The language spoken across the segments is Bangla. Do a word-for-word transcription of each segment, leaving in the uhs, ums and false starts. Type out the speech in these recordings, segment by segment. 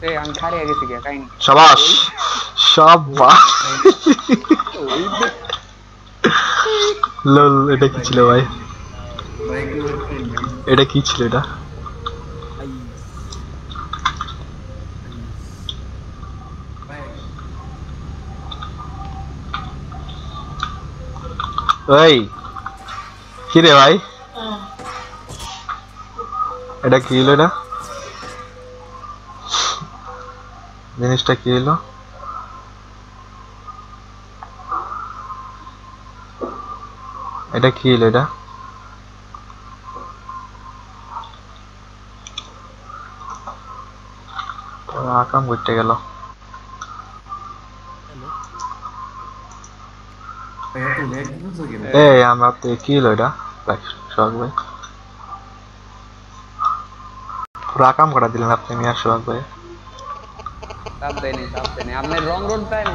এই আমি খারিয়ে গেছি কে কাহিনী শাবাশ শাবাশ লল এটা কি ছিল ভাই এটা কি ছিল এটা এই কি রে ভাই এটা কি হলো এটা জিনিসটা কি হলো এটা কি হলো এটা আকাম করতে গেল এই আমরা তো কি হলো এটা শখ ভাই পুরো আকাম করা দিলেন আপনি মিয়া শখ ভাই চাপ দেয়নি চাপ দেয়নি আপনি রং রোড দেন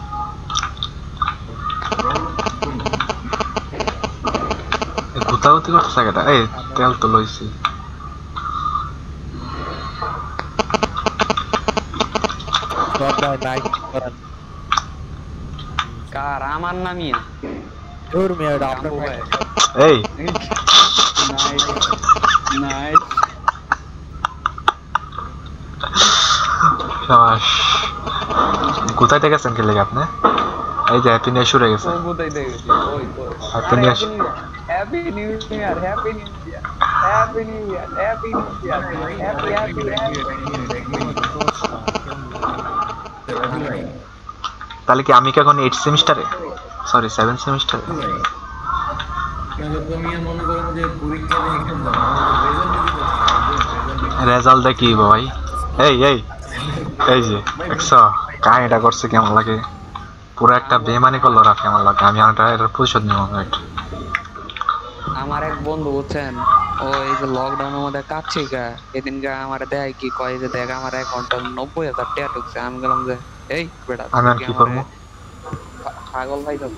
গুতাগুতি করতেছে এটা এই তেল তো লইছি কার আমার নামিয়া তোর মিয়া এটা আপনার এই নাইস নাইস শাবাশ কোথায় থেকে গেছেন কি লাগে আপনি এই যে হ্যাপি নিউ শুরু হয়ে গেছে কোথায় দেখেছি ওই তো happy new happy new year happy new year happy new year happy new year happy happy তাহলে কি আমি কি এখন এইট সেমিস্টারে সরি সেভেন সেমিস্টারে রেজাল্ট দেখি ভাই এই এই এই যে একশো কাহিনীটা করছে কেমন লাগে পুরো একটা বেমানি করলো রাখে আমার লাগে আমি এটার প্রতিশোধ নিব আমার এক বন্ধু বুঝছেন ও এই যে লকডাউনের মধ্যে কাটছে গা এদিনকে আমার দেয় কি কয় যে দেখ আমার অ্যাকাউন্টে নব্বই হাজার টাকা ঢুকছে আমি গেলাম যে এই বেটা আমি আর কি করবো পাগল ভাই তো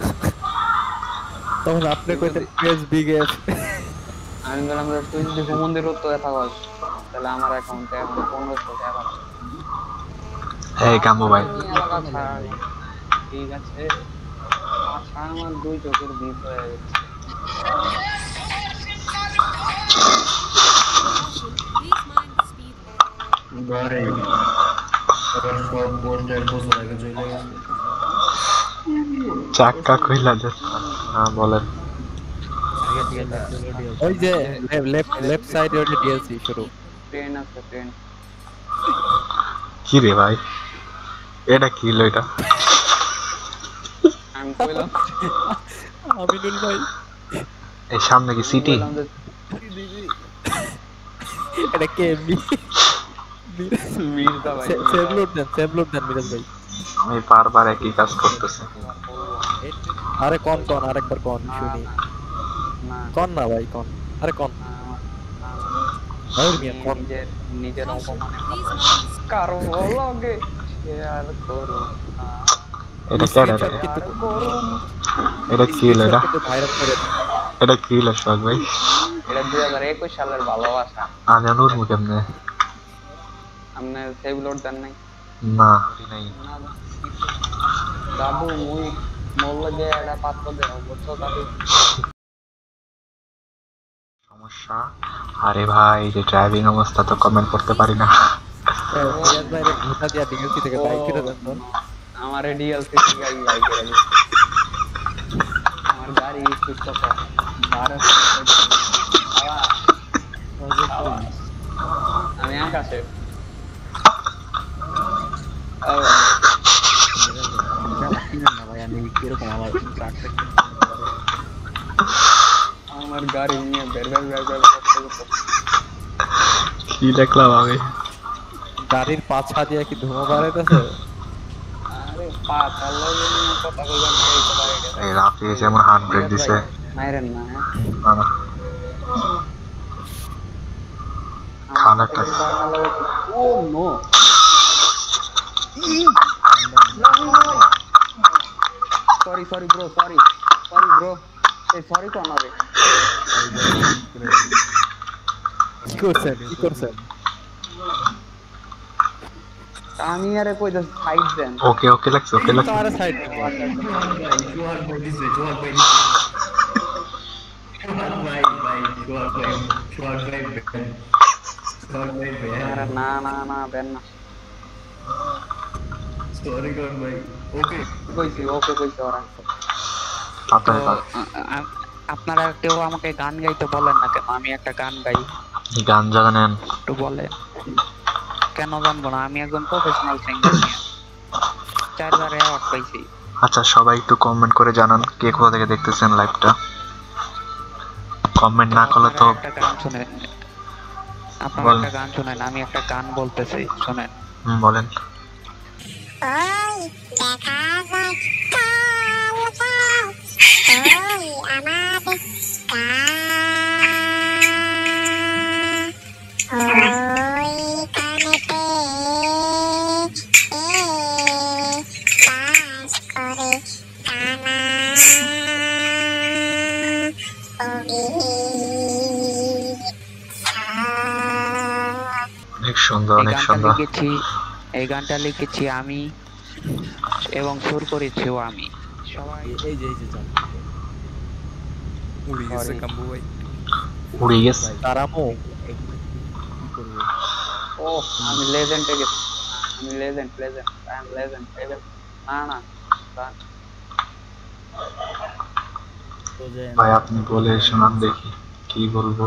তখন আপনি কইতে পেজ বিগ এফ আমি গেলাম যে তুই যদি ঘুমন্দির তো পাগল তাহলে আমার অ্যাকাউন্টে এখন পনেরোশো টাকা এই কামু ভাই ঠিক আছে আচ্ছা আমার দুই চোখের বিষ হয়ে গেছে চাক্কা কইলা যে হ্যাঁ বলেন ওই যে লেফট লেফট সাইডে ওটা ডিএলসি শুরু ট্রেন আছে ট্রেন কি রে ভাই এটা কি হলো এটা আমি কইলাম আমিনুল ভাই এই সামনে কি সিটি এটা কে মি মির্জা ভাই সেভ লোড দেন সেভ লোড দেন মিরাজ ভাই আমি বারবার একই কাজ করতেছি আরে কোন কোন আরেকবার কোন শুনি না কোন না ভাই কোন আরে কোন আর মিয়া কোন নিজের নিজের অপমানে কারো লগে শেয়ার করো এটা কি রে এটা কি হলো এটা ভাইরাল করে এটা কি হলো শখ ভাই এটা দুই হাজার একুশ সালের ভালোবাসা আমি অনুর মুখে এমনি আপনি সেভ লোড দেন নাই না নাই দাদু মুই মোর লাগে একটা পাত্র দেও বুঝছো দাদু সমস্যা আরে ভাই যে ড্রাইভিং অবস্থা তো কমেন্ট করতে পারি না মিরাজ ভাই রে ভুতা দিয়া ডিএলসি থেকে বাইক কিনে দেন তো আমার ডিএলসি থেকে আমি বাইক করে দিই আমার গাড়ি সুস্থ ভারত আমি আকাশে আমার গাড়ি নিয়ে বের বের বের বের করতে কি দেখলাম আমি গাড়ির পাছা দিয়ে কি ধোঁয়া বাড়াইতেছে আরে পা চালালো নিয়ে কথা কইবেন এই কথা এটা এই রাফি যেমন হার্ট ব্রেক দিছে মাইরেন না হ্যাঁ না না খানা একটা ও no sorry sorry bro sorry sorry bro এই সরি তো না রে কি করছেন কি করছেন আমি আরে কই দা সাইড দেন ওকে ওকে লাগছে ওকে লাগছে তার সাইড আরে না না না দেন না কইছি ওকে কইছি ওরা তো তাড়াতাড়ি আ- আ- আপনারা কেউ আমাকে গান গাইতে বলেন না কেন আমি একটা গান গাই তাড়াতাড়ি। গান জানেন? একটু বলে কেন জানবো না আমি একজন প্রফেশনাল সিঙ্গার চারবার অ্যাওয়ার্ড পাইছি আচ্ছা সবাই একটু কমেন্ট করে জানান কে কোথা থেকে দেখতেছেন লাইভটা। কমেন্ট না করলে তো আপনারা একটা গান শুনেন আপনারা বলেন। একটা গান শুনেন আমি একটা গান বলতেছি শুনেন হুম, বলেন। ওই দেখা যায় কালো ওই আমাদের ওই কানেতে এ বাস করে কানা অনেক সুন্দর এই অনেক গানটা সুন্দর। লিখেছি এই গানটা লিখেছি আমি এবং সুর করেছিও আমি সবাই এই যে এই যে যান উড়ি গেছে Sorry. কাম্বু ভাই উড়ে গেছে। তারামো ও আমি লেজেন্ডে গেছি আমি legend legend I am legend legend না না গান ভাই আপনি বলে শোনান দেখি কি বলবো।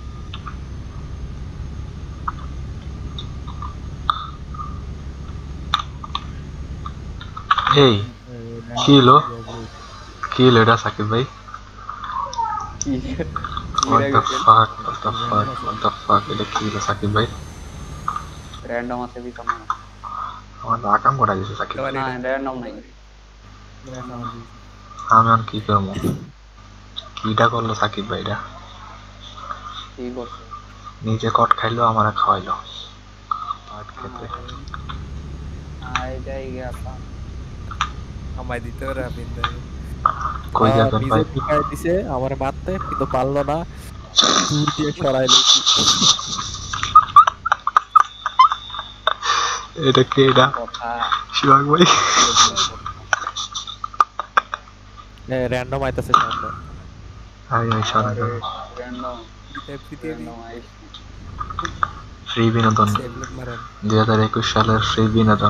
এই কি হলো কি হলো এটা সাকিব ভাই? কি What the fuck? What the fuck? What the fuck? এটা কি হলো সাকিব ভাই? র‍্যান্ডম আছে কি কোনো আমার তো আকাম করা গেছে সাকিব ভাই। না র‍্যান্ডম নাই আমি আর কি করবো? কিটা করলো সাকিব ভাইটা? কি করছে নিজে কট খাইলো আমারে খাওয়াইলো কট খেতে। আই যাই গেছা আমায় দিতে পারে আপনি কই যাবেন ভাই? নিজে ঢুকায় দিছে আমার মারতে কিন্তু পারলো না দূর দিয়ে সরাইলো এটা কে এটা? কথা শিবাগ ভাই। র্যান্ডম আইতাছে সামনে হাই হাই সারা র‍্যান্ডম র‍্যান্ডম আই ফ্রি বিনোদন সেভলক মারেন দুই হাজার একুশ সালের ফ্রি বিনোদন।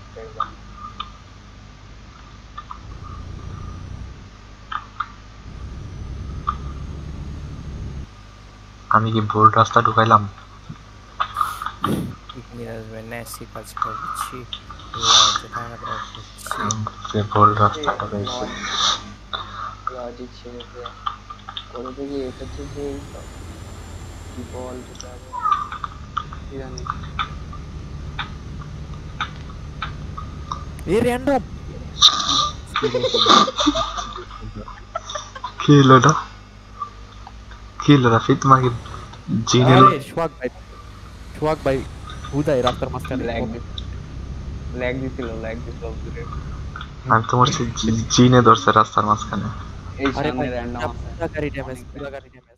আমি কি ভুল রাস্তা ঢুকাইলাম? মিরাজ ভাই নেসি কাজ করছি লঞ্চ টাকা করছি সে ভুল রাস্তা ঢুকাইছি। লজিক ছেড়ে দে করে দেখি এটা হচ্ছে যে কি বল যেটা হবে কি জানি এ র্যান্ডম কি হলো এটা? কি হলো রাফি তোমাকে জিনে আরে সোহাগ ভাই সোহাগ ভাই হুদাই রাস্তার মাঝখানে ল্যাগ ল্যাগ দিছিল ল্যাগ দিছিল দূরে আমি তোমার জিনে ধরছে রাস্তার মাঝখানে। এই আরে সামনে ভাই র‍্যান্ডম আছে পুরা গাড়ি ড্যামেজ পুরা গাড়ি ড্যামেজ